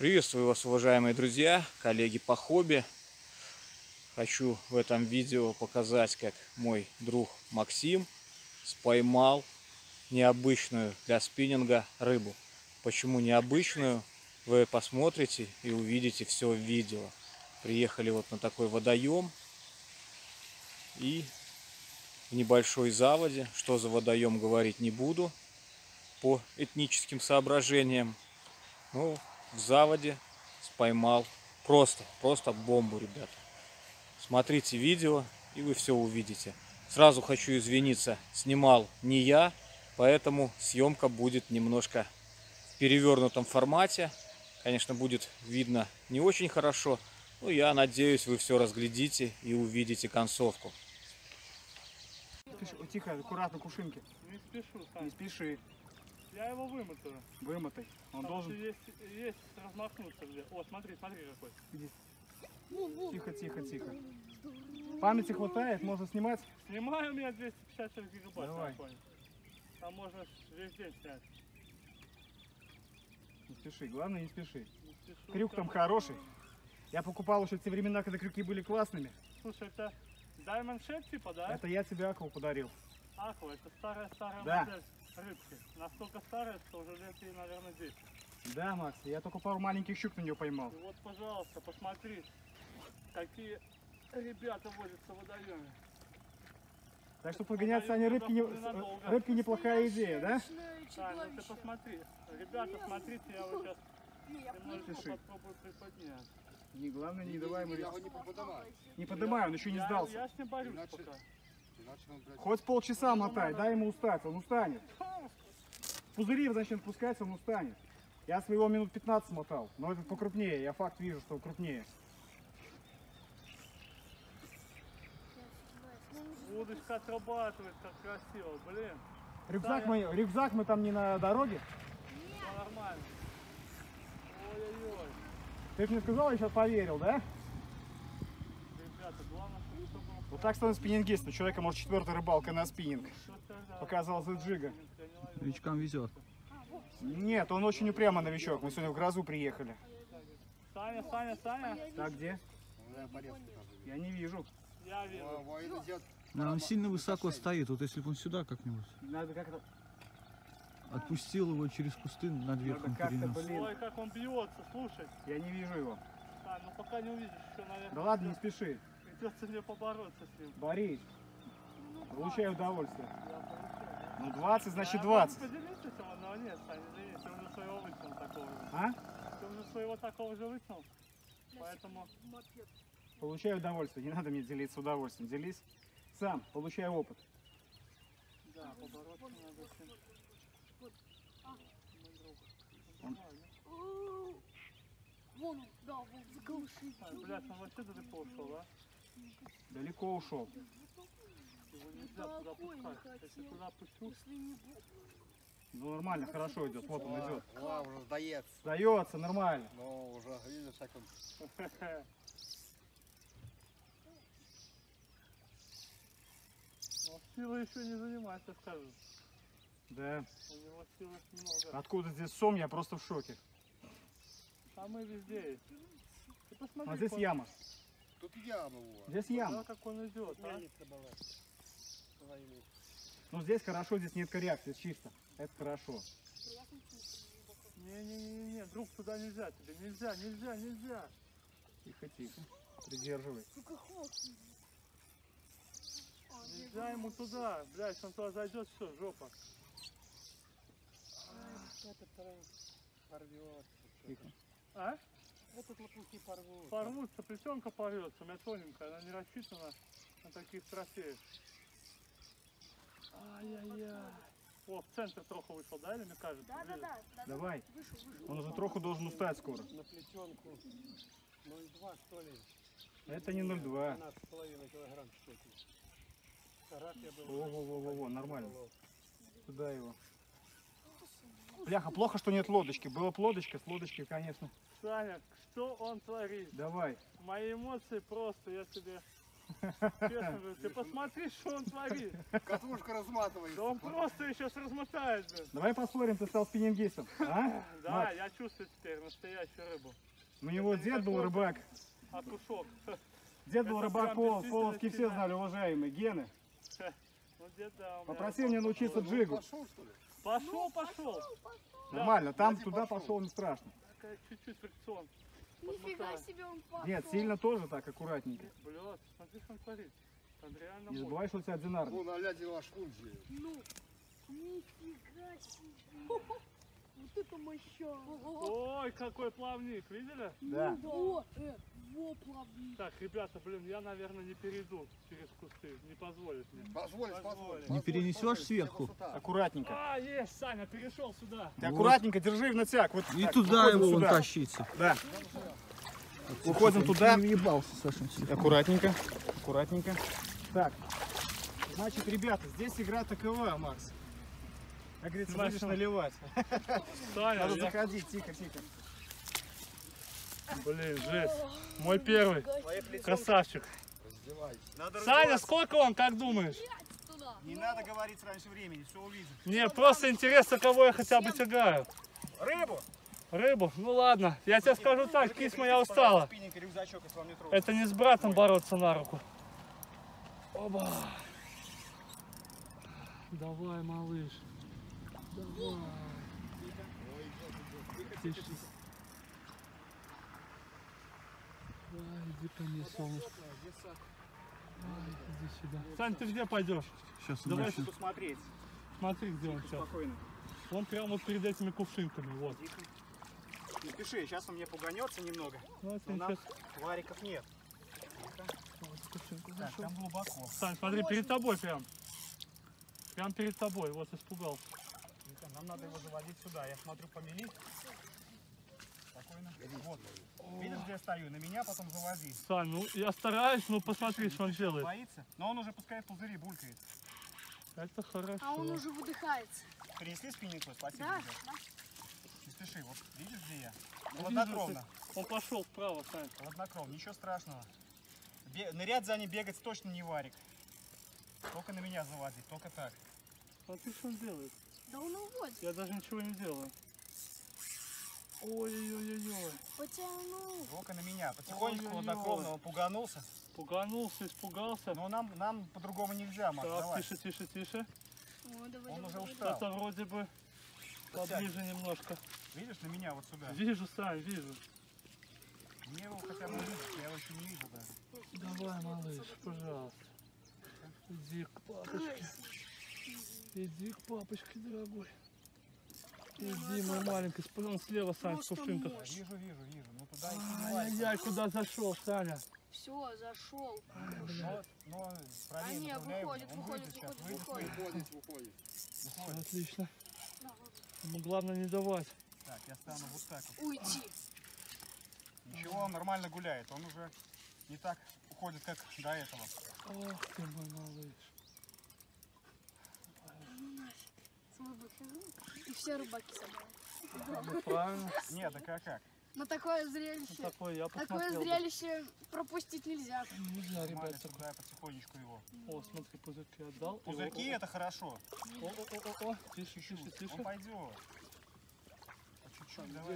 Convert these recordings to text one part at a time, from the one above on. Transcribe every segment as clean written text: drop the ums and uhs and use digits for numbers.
Приветствую вас, уважаемые друзья, коллеги по хобби. Хочу в этом видео показать, как мой друг Максим поймал необычную для спиннинга рыбу. Почему необычную, вы посмотрите и увидите все в видео. Приехали вот на такой водоем и в небольшой заводе. Что за водоем, говорить не буду по этническим соображениям. Ну, в заводе поймал просто бомбу, ребята. Смотрите видео, и вы все увидите. Сразу хочу извиниться, снимал не я, поэтому съемка будет немножко в перевернутом формате. Конечно, будет видно не очень хорошо, но я надеюсь, вы все разглядите и увидите концовку. Тихо, аккуратно, кувшинки. Не спешу, Сань. Не спеши. Я его вымотаю. Вымотай. Он Там должен... есть размахнуться где. О, смотри какой. Иди. Тихо. Памяти хватает, можно снимать? Снимаю, у меня 256 гигабайт. Давай. Там можно весь день снять. Не спеши, главное не спеши. Не спешу, Крюк там хороший. Я покупал еще те времена, когда крюки были классными. Слушай, это Diamond Shad типа, да? Это я тебе акву подарил. Аква, это старая Да. модель рыбки. Настолько старая, что уже лет ей, наверное, 10. Да, Макс, я только пару маленьких щук на нее поймал. И вот, пожалуйста, посмотри, какие ребята водятся в водоеме. Так что погоняться они рыбки неплохая идея, да? Сань, ну ты посмотри. Ребята, смотрите, я вот сейчас немножко попробую приподнять. Не, главное, не давай ему... Я его не поднимай, он еще не сдался. Я с ним борюсь пока. Хоть полчаса мотай, дай ему устать, он устанет. Пузыри начнет спускаться, он устанет. Я своего минут 15 мотал, но этот покрупнее, я факт вижу, что крупнее. Удочка отрабатывает, как красиво, блин. Рюкзак мы там не на дороге? Все нормально. Ой-ой-ой. Ты же мне сказал, я сейчас поверил, да? Ребята, главное, чтобы... Вот так становится спиннингист. У человека может 4-я рыбалка на спиннинг. Показывал Джига. Новичкам везет. Нет, он очень упрямый новичок. Мы сегодня в грозу приехали. Саня. Так, где? Я не вижу. Я вижу. Он сильно высоко стоит, вот если бы он сюда как-нибудь Надо как-то... отпустил его через кусты наверх, Надо он как-то, перенес. блин. Ой, как он бьется, слушай. Я не вижу его. Сань, ну пока не увидишь, еще, наверное... Да ладно, не спеши. Придется мне побороться с ним. Борись. Получай удовольствие. Я получаю. Ну 20, значит А 20. поделиться этим, но нет, Сань, извини, ты уже своего вытянул такого же. А? Ты уже своего такого же вытянул, поэтому... Получай удовольствие. Не надо мне делиться удовольствием. Делись сам, получай опыт. Да, побороться надо с ним. Он- Вон он, да, вон, заглуши. Блядь, он вообще далеко ушел, да? Далеко ушел. Его нельзя туда пускать. Если туда пущу, Если не будет. Ну нормально, хорошо идет. Вот он идет. Уже сдается. Сдается, нормально. Но уже видишь, как он. но силы еще не занимается, скажу. Да. У него силы много. Откуда здесь сом, я просто в шоке. А мы везде есть. Ты посмотри, А здесь он- яма. Тут яма вот. Здесь Да, яма. как он идет, а? Ну здесь хорошо, здесь нет коррекции, чисто. Это хорошо. Не, друг, туда нельзя тебе. Нельзя. Тихо. Придерживай. Сука, хватит. Нельзя ему туда. Блядь, он туда зайдет, все, жопа. Тихо. А? Этот лопухи порвут. Порвутся, плетенка порвется, у меня тоненькая, она не рассчитана на таких трофеев. Ай-яй-яй. О, в центр трохи вышел, да, или мне кажется? Да. Давай. Вышел. Он уже троху должен устать скоро. На плетенку 0,2 что ли? Это не 0,2. 12,5 килограмм что-то. Карась был. Во, нормально. Туда его. Бляха, плохо, что нет лодочки. Была бы лодочка, с лодочки, конечно. Саня, что он творит? Давай. Мои эмоции просто, я тебе Честно говорю, ты посмотри, что он творит. Катушка разматывается. Да он просто ее сейчас размотает, блин. Давай посмотрим, ты стал спиннингистом. А? Да, Макс, я чувствую теперь настоящую рыбу. у него дед был рыбак. Окушок. Дед был Это рыбак прям Полоцк. Полоцкий все действительно знали, уважаемые. Гены. Ну где-то у меня Попроси меня научиться джигу. Пошел, что ли? Пошел. Нормально, там Вроде туда пошел. пошел не страшно. Такая чуть-чуть фрикцион. Нифига себе он пошел. Нет, сильно тоже так, аккуратненько. Блядь, смотри, что он творит. Там реально Не мощь. забывай, что у тебя одинарный. Вон, глядя ваш функции. Ну, нифига себе. Вот это моща. Ой, какой плавник, видели? Да. Во, во плавник. Так, ребята, блин, я, наверное, не перейду через кусты. Не позволит мне. Позволь. Не перенесешь сверху? Аккуратненько. А, есть, Саня, перешел сюда. Ты аккуратненько держи в натяг. Вот И так, туда выходим его вон сюда. тащится. Да. Уходим туда. Не въебался, Саша. Аккуратненько. Аккуратненько. Так. Значит, ребята, здесь игра такова, Макс. Как говорится, Снимай, будешь снимай. наливать. Саня, Надо я- заходить, тихо, тихо. блин, жесть. Мой первый. Красавчик. Надо Саня, раздеваться. сколько он, как думаешь? Туда. Не надо говорить раньше времени, все увидишь. Мне просто интересно, кого я хотя бы тягаю. Рыбу! Рыбу? Ну ладно, я тебе скажу так, кись моя устала. Спиннинг и рюкзачок, если вам не трудно. Это не с братом бороться на руку. Оба. Давай, малыш. Давай. Тише. Ай, иди ко мне, солнышко. Ай, иди сюда. Сань, ты где пойдешь? Сейчас Давай дальше. Посмотреть. Смотри, где он сейчас. Спокойно. Он прямо вот перед этими кувшинками, вот. Не спеши, сейчас он мне пуганется немного. Ну, это Но нам сейчас. вариков нет. Так, там глубоко. Сань, смотри, перед тобой прям. Прям перед тобой, вот испугался. Нам надо его заводить сюда. Я смотрю, помели. Спокойно. Вот. Видишь, где я стою? На меня потом заводи. Сань, ну я стараюсь, но посмотри, что он делает. Боится? Но он уже пускай пузыри булькает. Это хорошо. А он уже выдыхается. Принесли спиннинг? Спасибо. Да, ребят. да. Не спеши. Вот видишь, где я? Я Хладнокровно. вижу, он пошел вправо, Сань. Хладнокровно. Ничего страшного. Нырять за ним, бегать точно не варик. Только на меня заводить. Только так. Смотри, что он делает. Да он уводит. Я даже ничего не делаю. Ой-ой-ой-ой. Потянул. Только на меня. Потихонечку, Ой-ой-ой. хладнокровно. Он пуганулся. Пуганулся, испугался. Но нам по-другому нельзя, Макс. Так, Давай. тише, тише, тише. О, давай, Он давай, уже давай. устал. Это вроде бы поближе немножко. Видишь, на меня вот сюда. Вижу, Сань, вижу. Мне его хотя бы видишь, я его еще не вижу даже. Давай, малыш, пожалуйста. Иди к папочке. Иди к папочке, дорогой. Иди, мой маленький. Он слева, Сань, в Просто кувшинках. мощь. Вижу. Ну туда идти не варик. Ай-яй-яй, куда зашел, Саня? Все, зашел. Но А правее не, направляй его. выходит, Он выходит, выйдет сейчас, выходит, выйдет. выходит. Всё, отлично. Да, вот. Ему главное не давать. Так, я стану вот так вот. Уйти. Ничего, он нормально гуляет. Он уже не так уходит, как до этого. Ох ты мой малыш. Свой выхожу. И все рыбаки собрали. Ну, правильно. Нет, так а как? Но такое зрелище, Такое я такое посмотрел. бы. зрелище пропустить нельзя. Нельзя, Нормально, ребят. сюда я потихонечку его. О, смотри, пузырьки отдал. И Пузырьки это хорошо. О, тише, тише, тише. Он пойдет. По чуть-чуть, давай.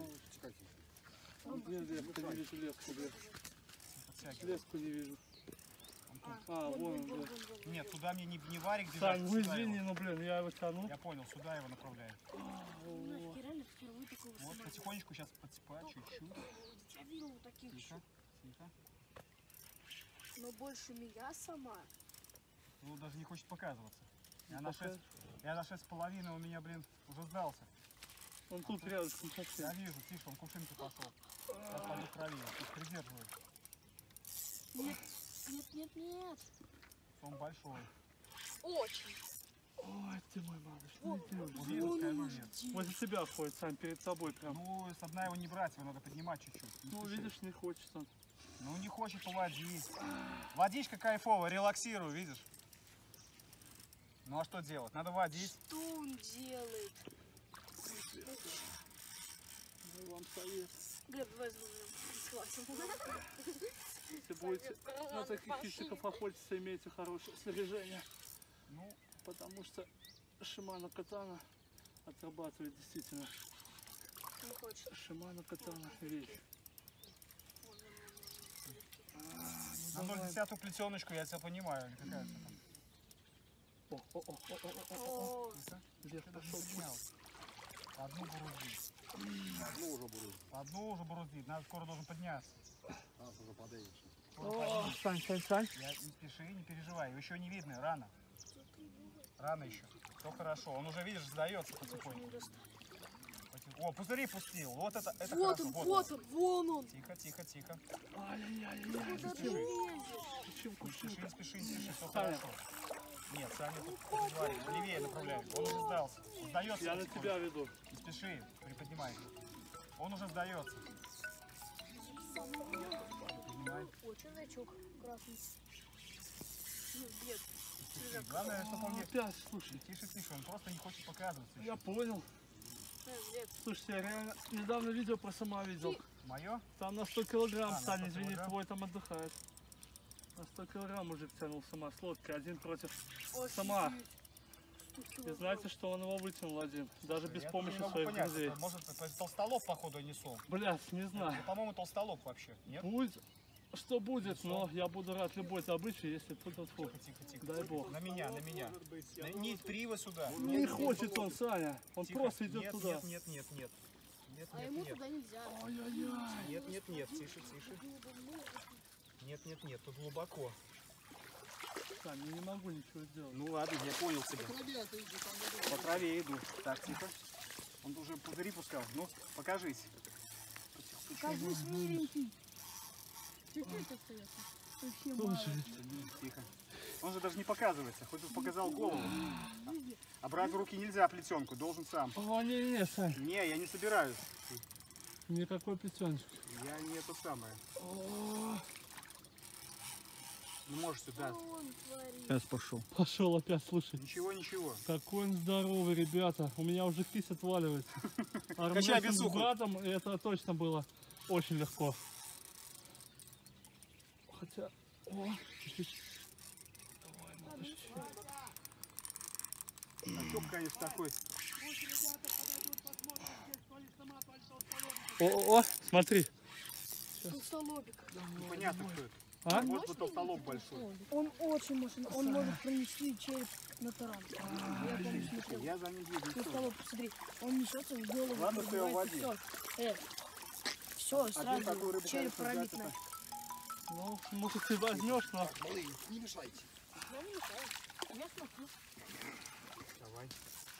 Где леску? Не вижу леску, блядь. Подтягивай. Леску не вижу. А, вон он, блядь. Нет, туда мне не варик бежать. Сань, ну сюда извини, его. ну блин, я его тяну. Я понял, сюда его направляю. Нафиг, реально впервые такого Вот, снимаю. потихонечку сейчас по чуть-чуть. Я видел вот таких Тихо, щук, тихо. но больше меня сама. Ну, даже не хочет показываться. Я Ну, на пока- 6,5 у меня, блин, уже сдался. Он тут рядышком Я совсем. вижу, тише, он кувшинки пошел. Сейчас пойду правее, пусть придерживает. Нет, нет, нет, нет. Он большой. Очень. Ой, ты мой малыш, ну Вот, иди уже. Увидел, скажу, нет. Возле тебя ходит, Сань, перед собой прям. Ну, с дна его не брать, его надо поднимать чуть-чуть. Не Ну, спеши. видишь, не хочется. Ну, не хочет поводить. Водичка кайфовая, релаксирую, видишь? Ну, а что делать? Надо водить. Что он делает? Ну, вам совет. Глеб, давай схватим. Если будете на таких хищников охотиться, имейте хорошее снаряжение. Ну, Потому что Шимано Катана отрабатывает действительно. Не хочет. Шимано Катана вещь. на 0,1 плетеночку я тебя понимаю. Или какая это там? О, Вверх пошел. Одну буруздит. Одну уже буду. Одну уже буруздит. Надо скоро должен подняться. Там уже подъедешь. Скоро О, поднимется. Сань. Я не спеши, не переживай. Его еще не видно, рано. Рано еще. Все хорошо. Он уже, видишь, сдается потихоньку. О, пузыри пустил. Вот это вот хорошо. он, вот он, вон он. Тихо. Ай-яй-яй. Куда ты лезешь? Кучинку, Не спеши, все Саня. хорошо. Нет, Саня тут говорит, левее направляй. Он уже сдался. Он сдается. Я на потихоньку. тебя веду. Не спеши, приподнимай. Он уже сдается. Приподнимай. О, червячок красный. Нет, Главное, чтобы он не... Опять, слушай. Тише, он просто не хочет показываться. Я понял. нет. Слушайте, я реально недавно видео про сама видел. Мое? Там на 100 килограмм, на Саня, 100 извини, килограмм. твой там отдыхает. На 100 килограмм мужик тянул сама с лодкой, один против Офигеть. сама. 100 И килограмм. знаете, что он его вытянул один, даже без Я помощи не могу своих понять, друзей. это, может, это толстолоб, походу, несу. Блядь, не Ну, знаю. по-моему, толстолоб вообще. Нет? Будет, что будет, но я буду рад любой добыче, если тут фу. Тихо. Дай бог. На меня. Не три сюда. Не хочет он, Саня. Он Тихо. просто идет Нет, туда. Нет. А ему туда нельзя. Ай-яй-яй. Нет, тише. Нет, тут глубоко. Саня, я не могу ничего сделать. Ну ладно, я понял тебя. По траве иду. Так, тихо. Он уже пузыри пускал. Ну, покажись. Кажись, миленький. Чуть-чуть остается. Совсем мало. Тихо. Он же даже не показывается, хоть бы показал голову. А брать в руки нельзя плетенку, должен сам. О, не, Сань, Не, я не собираюсь. никакой пятеночки. Я не это самое. Ну можешь сюда. Что он творит? Сейчас пошел. Пошел опять, слушай. Ничего. Какой он здоровый, ребята. У меня уже кисть отваливается. Качай Армейским бицуху. братом это точно было очень легко. Хотя... О, чуть-чуть. Давай, малышки. Качок, конечно, такой. О, смотри. Толстолобик. Непонятно, кто это. А? Может быть, толстолоб большой. Он очень мощный. Он может пронести череп на таран. Я помню, смотрел. Я за ним двигаюсь. Толстолоб, посмотри. Он несется в голову. Ладно, что я в воде. Все, Один сразу такую рыбу, череп конечно, пробит взять на. это. Ну, может, ты возьмешь, но... Малый, не мешайте. Я не мешаю. Я смотрю. Давай.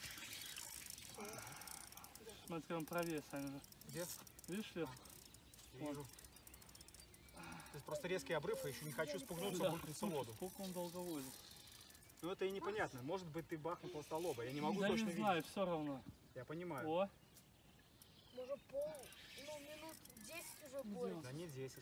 Смотри, он правее, Саня. Где? Видишь, вверх? Вижу. То есть просто резкий обрыв, и еще не хочу спугнуться, Да. булькнуться в воду. Сколько он долго водит? Ну это и непонятно. Может быть, ты бахнул толстолоба. Я не могу Да точно не видеть. знаю, все равно. Я понимаю. О, Может, минут 10 уже будет. Да не 10.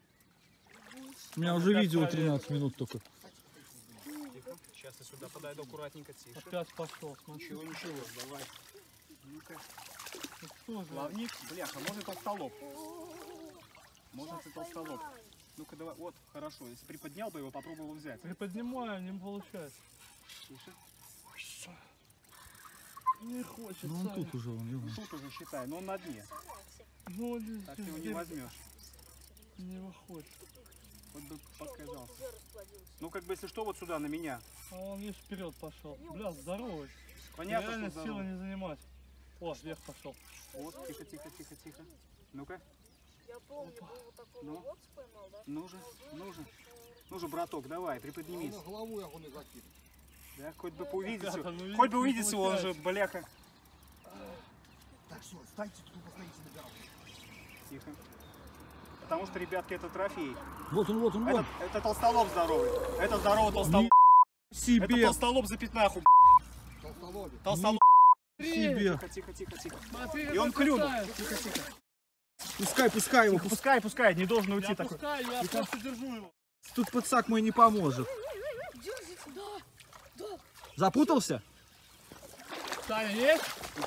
У меня уже видео 13 минут только. Тихо. Сейчас я сюда подойду аккуратненько, тише. опять пошел, смотри. Ничего. Давай. Ну-ка. Ну, кто же? Плавник. Бляха, может толстолоб. Может это толстолоб. Ну-ка давай. Вот, хорошо. Если приподнял бы его, попробовал взять. Приподнимаю, не получается. Тише. Не хочет, Ну он Саня. тут уже, он. Тут уже считай, но он на дне. Ну, Так ты его не здесь возьмешь. не выходит. Вот бы показался. Ну как бы если что, вот сюда, на меня. А он видишь, вперед пошел. Бля, здоровый. Понятно, Реально что силы здорово. не занимать. О, вверх пошел. Вот, тихо. Ну-ка. Я помню, был вот такой Ну. лот поймал, да? Ну же, браток, давай, приподнимись. На голову я он и закину. Да, хоть бы увидеть Ребята, его. ну, Хоть бы не увидеть его, он же, получается. бляха. Так, все, встаньте, тут постоите на горах. Тихо. Потому что, ребятки, это трофей. Вот он. Это толстолоб здоровый. Это здоровый толстолоб. Это Себе, толстолоб за пятнаху. Толстолобик. Толстолоб. себе. Тихо. Смотри, И он как клюнул. кусает. Тихо. Пускай его. Пускай, не должен уйти Я такой. пускаю, я просто держу его. Тут подсак мой не поможет. Держите, да. Запутался? Саня, есть?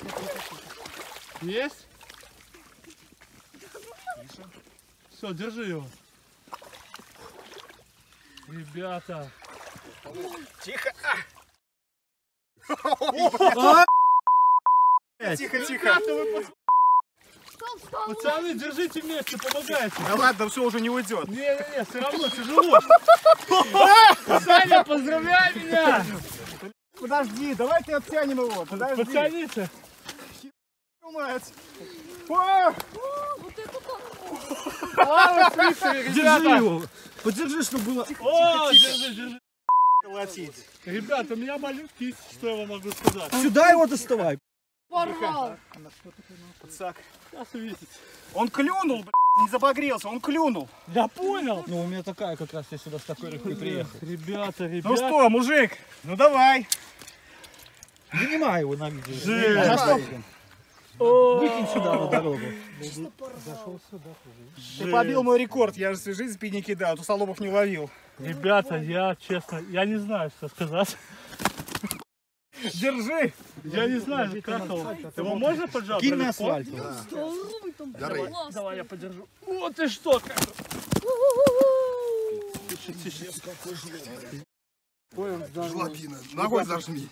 Есть? Все, держи его. Ребята. Тихо. Тихо, тихо. Стоп, стоп. Пацаны, держите вместе, помогайте. Да ладно, все уже не уйдет. Не-не-не, все равно тяжело. Саня, поздравляй меня. Подожди, давайте оттянем его. Подожди. Потяните. Мать. О! Вот это так. Слава Свифтере, Держи ребята. его. Подержи, чтобы было... О, держи. Колотить. Ребята, у меня болит кисть, что я вам могу сказать. Сюда его доставай. Порвал. Пацак. Сейчас увидите. Он клюнул, блядь, не забагрился, он клюнул. Я понял. Ну, у меня такая как раз, я сюда с такой рыбкой приехал. Ребята. Ну что, мужик, ну давай. Занимай его на видео. Жесть. А что? Выкинь сюда на дорогу. Честно порвал. Ты побил мой рекорд, я же всю жизнь спид не кидал, тусолобов не ловил. Ребята, я честно, я не знаю, что сказать. Держи. Я не знаю, как его. Его можно поджать? Кинь на легко? асфальт. Здоровый там. Дарай. класс. Давай я подержу. Вот ты что, как. Тише. Понял, здорово. Жлобина. Ногой зажми.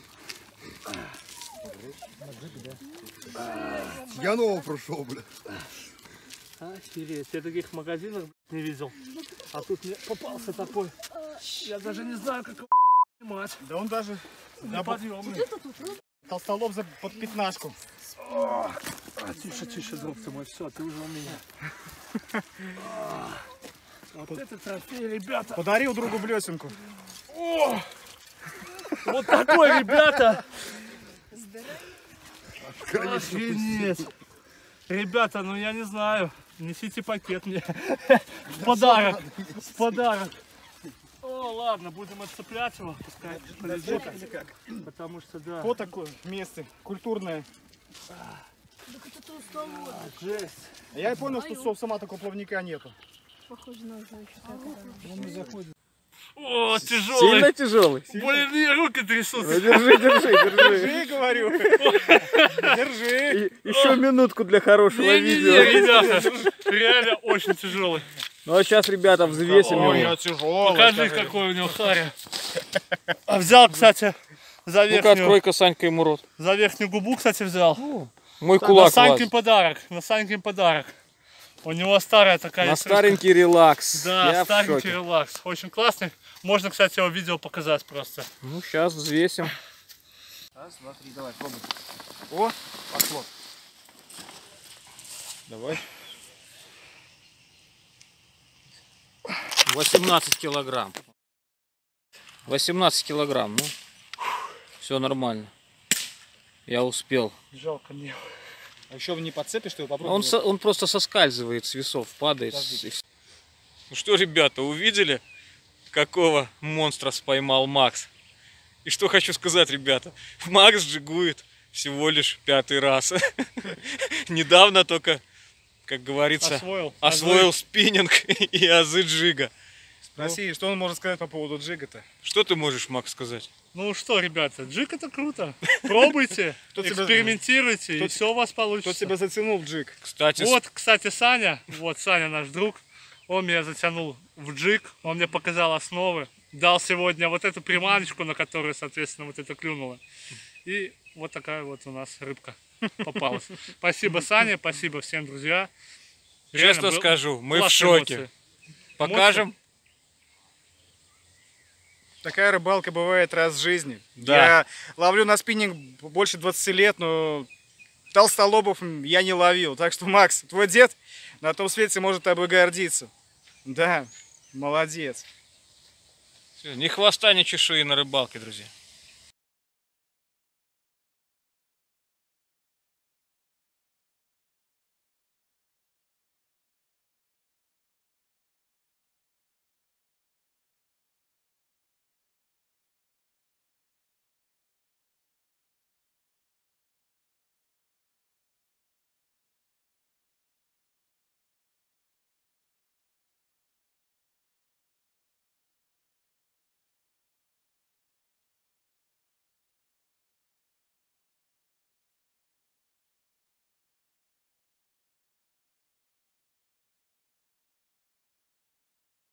Я нового прошел, бля. Охереть, я таких магазинах не видел. А тут мне попался такой. Я даже не знаю, как его снимать. Да он даже Неподъемный. Это тут, ну, толстолоб за под пятнашку. Тише, друг ты мой, все, ты уже у меня. Вот это трофей, ребята. Подарил другу блесенку. Вот такой, ребята. Охренеть. Ребята, ну я не знаю. Несите пакет мне. В подарок. В подарок. О, ладно, будем отцеплять его. Пускай полежит. Потому что, да. Вот такое место культурное. так это толстолоб. Жесть. Я и понял, что сама такого плавника нету. Похоже на женщину. О, тяжелый. Сильно тяжелый? Блин, мне руки трясутся. Держи. Держи, говорю. Держи. Еще минутку для хорошего Не, ребята. Реально очень тяжелый. Ну а сейчас, ребята, взвесим его. тяжелый. Покажи, какой у него харя. А взял, кстати, за Ну-ка, верхнюю, открой-ка, Санька, ему рот. за верхнюю губу, кстати, взял. Мой На кулак Санькин влазит. подарок. На Санькин подарок. У него старая такая. На есть старенький релакс. Да, Я в старенький шоке. релакс. Очень классный. Можно, кстати, его видео показать просто. Ну, сейчас взвесим. Раз, два, три, давай, пробуй. О, пошло. Давай. 18 килограмм. 18 килограмм, ну. Все нормально. Я успел. Жалко мне. А еще не подцепишь, что его попробуй. Он просто соскальзывает с весов, падает. Ну что, ребята, увидели, какого монстра споймал Макс? И что хочу сказать, ребята. Макс джигует всего лишь 5-й раз. Недавно только, как говорится, освоил спиннинг и азы джига. Спроси, что он может сказать по поводу джига-то? Что ты можешь, Макс, сказать? Ну что, ребята, джиг это круто. Пробуйте, Кто тебя- экспериментируйте, и все у вас Кто получится. тебя затянул в джиг? Кстати, Вот, кстати, Саня, наш друг, он меня затянул в джиг, он мне показал основы, дал сегодня вот эту приманочку, на которую, соответственно, вот это клюнуло. И вот такая вот у нас рыбка попалась. Спасибо, Саня, спасибо всем, друзья. Реально честно был- скажу, мы в классные шоке. эмоции. Покажем? Такая рыбалка бывает раз в жизни. Да. Я ловлю на спиннинг больше 20 лет, но толстолобов я не ловил. Так что, Макс, твой дед на том свете может тобой гордиться. Да, молодец. Всё, ни хвоста, ни чешуи на рыбалке, друзья.